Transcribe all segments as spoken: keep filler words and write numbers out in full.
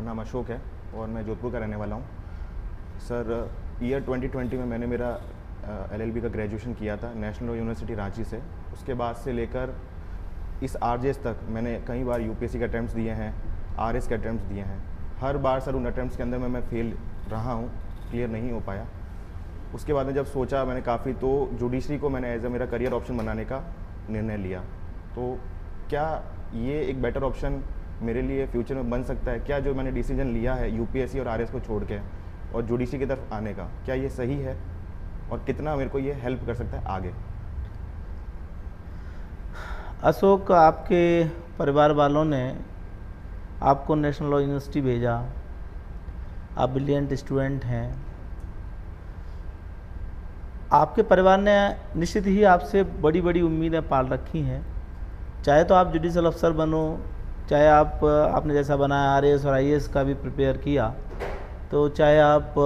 नाम अशोक है और मैं जोधपुर का रहने वाला हूँ। सर, ईयर ट्वेंटी ट्वेंटी में मैंने मेरा एलएलबी का ग्रेजुएशन किया था नेशनल यूनिवर्सिटी रांची से। उसके बाद से लेकर इस आरजेएस तक मैंने कई बार यूपीएससी के अटैम्प्ट्स दिए हैं, आरएस के अटैम्प्ट्स दिए हैं। हर बार सर उन अटैम्प्ट्स के अंदर में मैं फेल रहा हूँ, क्लियर नहीं हो पाया। उसके बाद में जब सोचा मैंने काफ़ी, तो जुडिशरी को मैंने एज ए मेरा करियर ऑप्शन बनाने का निर्णय लिया। तो क्या ये एक बेटर ऑप्शन मेरे लिए फ्यूचर में बन सकता है? क्या जो मैंने डिसीजन लिया है यूपीएससी और आरएस को छोड़ के और जुडिशरी की तरफ आने का, क्या ये सही है और कितना मेरे को ये हेल्प कर सकता है आगे? अशोक, आपके परिवार वालों ने आपको नेशनल लॉ यूनिवर्सिटी भेजा, आप ब्रिलियंट स्टूडेंट हैं। आपके परिवार ने निश्चित ही आपसे बड़ी बड़ी उम्मीदें पाल रखी हैं। चाहे तो आप जुडिशल अफसर बनो, चाहे आप आपने जैसा बनाया आरएएस और आईएएस का भी प्रिपेयर किया, तो चाहे आप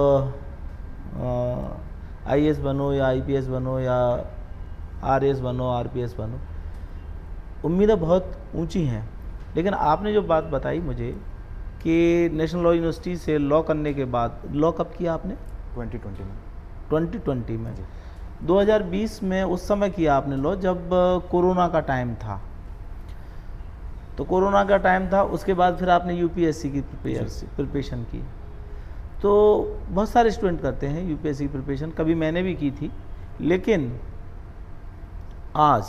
आईएएस बनो या आईपीएस बनो या आरएएस बनो, आरपीएस बनो, उम्मीदें बहुत ऊंची हैं। लेकिन आपने जो बात बताई मुझे कि नेशनल लॉ यूनिवर्सिटी से लॉ करने के बाद, लॉ कब किया आपने? ट्वेंटी ट्वेंटी में। ट्वेंटी ट्वेंटी में दो हज़ार बीस में उस समय किया आपने लॉ जब कोरोना का टाइम था। तो कोरोना का टाइम था, उसके बाद फिर आपने यूपीएससी की प्रिपेयर प्रिपरेशन की। तो बहुत सारे स्टूडेंट करते हैं यूपीएससी की प्रिपरेशन, कभी मैंने भी की थी। लेकिन आज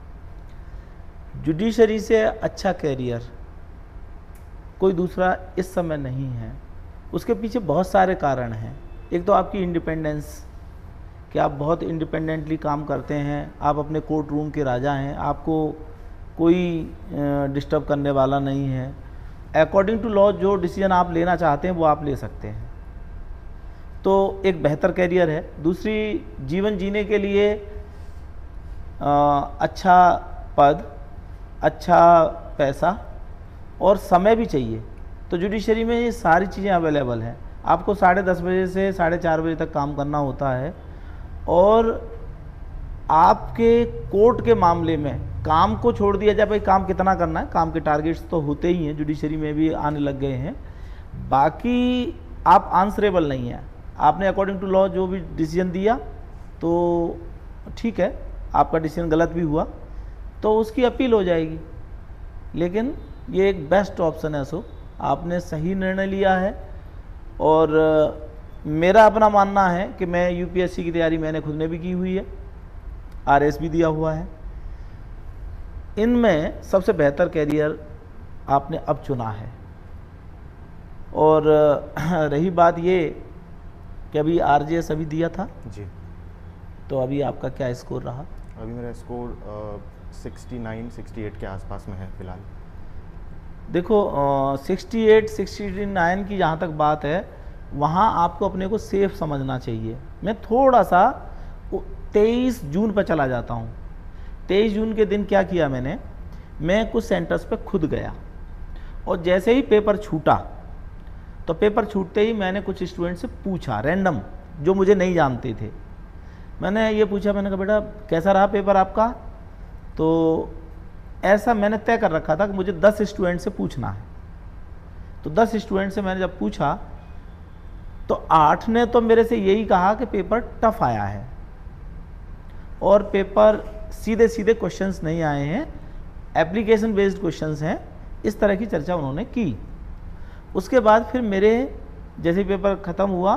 जुडिशरी से अच्छा कैरियर कोई दूसरा इस समय नहीं है। उसके पीछे बहुत सारे कारण हैं। एक तो आपकी इंडिपेंडेंस, कि आप बहुत इंडिपेंडेंटली काम करते हैं, आप अपने कोर्ट रूम के राजा हैं, आपको कोई डिस्टर्ब करने वाला नहीं है। अकॉर्डिंग टू लॉ जो डिसीजन आप लेना चाहते हैं वो आप ले सकते हैं, तो एक बेहतर कैरियर है। दूसरी, जीवन जीने के लिए आ, अच्छा पद, अच्छा पैसा और समय भी चाहिए। तो जुडिशरी में ये सारी चीज़ें अवेलेबल हैं। आपको साढ़े दस बजे से साढ़े चार बजे तक काम करना होता है और आपके कोर्ट के मामले में काम को छोड़ दिया जाए, भाई काम कितना करना है, काम के टारगेट्स तो होते ही हैं, जुडिशरी में भी आने लग गए हैं। बाकी आप आंसरेबल नहीं हैं। आपने अकॉर्डिंग टू लॉ जो भी डिसीजन दिया तो ठीक है, आपका डिसीजन गलत भी हुआ तो उसकी अपील हो जाएगी। लेकिन ये एक बेस्ट ऑप्शन है। सो आपने सही निर्णय लिया है और मेरा अपना मानना है कि मैं यूपीएससी की तैयारी मैंने खुद ने भी की हुई है, आरएस भी दिया हुआ है। इनमें सबसे बेहतर कैरियर आपने अब चुना है। और रही बात ये कि अभी आरजेएस अभी दिया था जी, तो अभी आपका क्या स्कोर रहा? अभी मेरा score sixty nine sixty eight के आसपास में है फिलहाल। देखो, सिक्सटी एट सिक्सटी नाइन की जहाँ तक बात है, वहाँ आपको अपने को सेफ समझना चाहिए। मैं थोड़ा सा तेईस जून पर चला जाता हूँ। तेईस जून के दिन क्या किया मैंने, मैं कुछ सेंटर्स पे खुद गया और जैसे ही पेपर छूटा, तो पेपर छूटते ही मैंने कुछ स्टूडेंट से पूछा, रैंडम, जो मुझे नहीं जानते थे। मैंने ये पूछा, मैंने कहा बेटा कैसा रहा पेपर आपका? तो ऐसा मैंने तय कर रखा था कि मुझे दस स्टूडेंट से पूछना है। तो दस स्टूडेंट से मैंने जब पूछा तो आठ ने तो मेरे से यही कहा कि पेपर टफ आया है और पेपर सीधे सीधे क्वेश्चंस नहीं आए हैं, एप्लीकेशन बेस्ड क्वेश्चंस हैं। इस तरह की चर्चा उन्होंने की। उसके बाद फिर मेरे जैसे पेपर ख़त्म हुआ,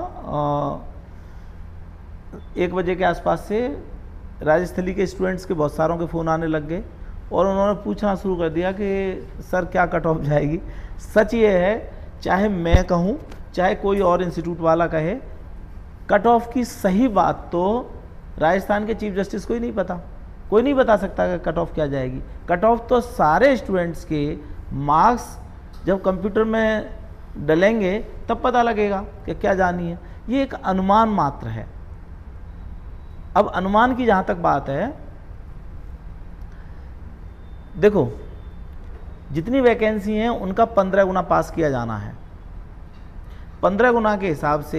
एक बजे के आसपास से राजस्थली के स्टूडेंट्स के बहुत सारों के फ़ोन आने लग गए और उन्होंने पूछना शुरू कर दिया कि सर क्या कट ऑफ जाएगी। सच ये है, चाहे मैं कहूँ चाहे कोई और इंस्टीट्यूट वाला कहे, कट ऑफ की सही बात तो राजस्थान के चीफ जस्टिस को ही नहीं पता। कोई नहीं बता सकता कि कट ऑफ क्या जाएगी। कट ऑफ तो सारे स्टूडेंट्स के मार्क्स जब कंप्यूटर में डलेंगे तब पता लगेगा कि क्या जानी है। ये एक अनुमान मात्र है। अब अनुमान की जहाँ तक बात है, देखो जितनी वैकेंसी हैं उनका पंद्रह गुना पास किया जाना है। पंद्रह गुना के हिसाब से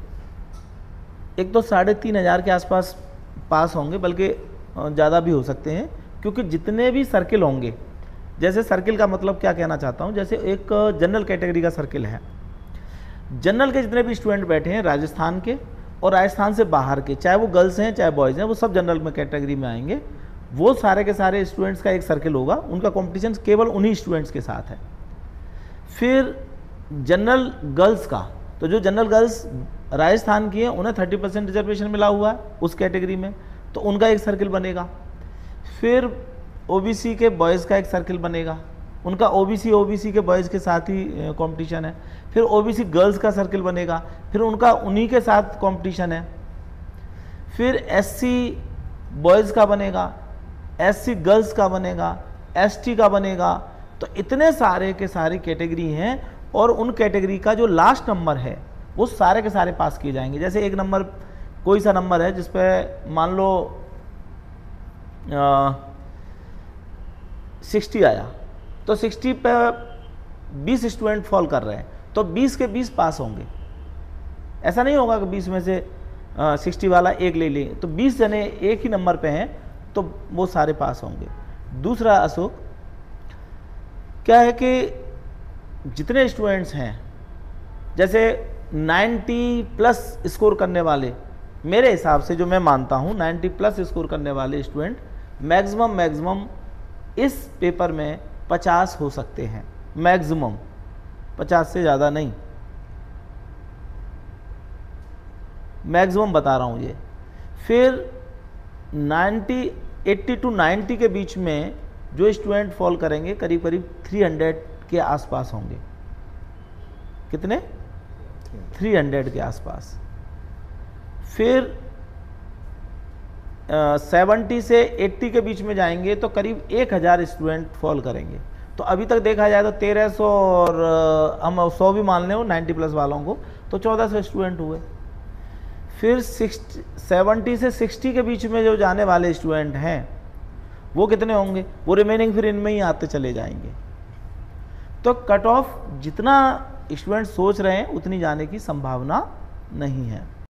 एक तो साढ़े तीन हज़ार के आसपास पास होंगे, बल्कि ज़्यादा भी हो सकते हैं, क्योंकि जितने भी सर्किल होंगे जैसे सर्किल का मतलब क्या कहना चाहता हूँ, जैसे एक जनरल कैटेगरी का सर्किल है। जनरल के जितने भी स्टूडेंट बैठे हैं राजस्थान के और राजस्थान से बाहर के, चाहे वो गर्ल्स हैं चाहे बॉयज़ हैं, वो सब जनरल में कैटेगरी में आएंगे। वो सारे के सारे स्टूडेंट्स का एक सर्किल होगा, उनका कंपटीशन केवल उन्हीं स्टूडेंट्स के साथ है। फिर जनरल गर्ल्स का, तो जो जनरल गर्ल्स राजस्थान की हैं उन्हें थर्टी परसेंट रिजर्वेशन मिला हुआ है उस कैटेगरी में, तो उनका एक सर्किल बनेगा। फिर ओबीसी के बॉयज़ का एक सर्किल बनेगा, उनका ओबीसी ओबीसी के बॉयज़ के साथ ही कंपटीशन है। फिर ओबीसी गर्ल्स का सर्किल बनेगा, फिर उनका उन्हीं के साथ कंपटीशन है। फिर एससी बॉयज़ का बनेगा, एससी गर्ल्स का बनेगा, एसटी का बनेगा। तो इतने सारे के सारी कैटेगरी हैं और उन कैटेगरी का जो लास्ट नंबर है वो सारे के सारे पास किए जाएंगे। जैसे एक नंबर, कोई सा नंबर है जिस पे मान लो सिक्सटी आया, तो सिक्सटी पे बीस स्टूडेंट फॉल कर रहे हैं, तो बीस के बीस पास होंगे। ऐसा नहीं होगा कि बीस में से सिक्सटी वाला एक ले ले, तो बीस जने एक ही नंबर पे हैं तो वो सारे पास होंगे। दूसरा अशोक क्या है कि जितने स्टूडेंट्स हैं, जैसे नाइन्टी प्लस स्कोर करने वाले, मेरे हिसाब से जो मैं मानता हूँ नाइन्टी प्लस स्कोर करने वाले स्टूडेंट मैक्सिमम मैक्सिमम इस पेपर में पचास हो सकते हैं, मैक्सिमम पचास से ज़्यादा नहीं, मैक्सिमम बता रहा हूँ ये। फिर नाइन्टी एट्टी टू नाइन्टी के बीच में जो स्टूडेंट फॉल करेंगे करीब करीब थ्री हंड्रेड के आसपास होंगे। कितने? थ्री हंड्रेड के आसपास। फिर सेवेंटी से एट्टी के बीच में जाएंगे तो करीब एक हज़ार स्टूडेंट फॉल करेंगे। तो अभी तक देखा जाए तो तेरह सौ और आ, हम सौ भी मान लें वो नाइन्टी प्लस वालों को, तो चौदह सौ स्टूडेंट हुए। फिर सिक्सटी सेवेंटी से सिक्सटी के बीच में जो जाने वाले स्टूडेंट हैं वो कितने होंगे? वो रिमेनिंग फिर इनमें ही आते चले जाएंगे। तो कट ऑफ जितना स्टूडेंट सोच रहे हैं उतनी जाने की संभावना नहीं है।